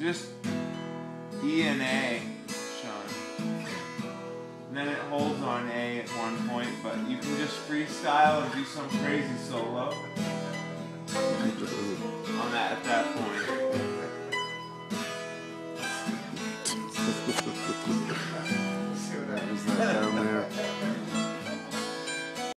just E and A, Sean. And then it holds on A at one point, but you can just freestyle and do some crazy solo on that at that point.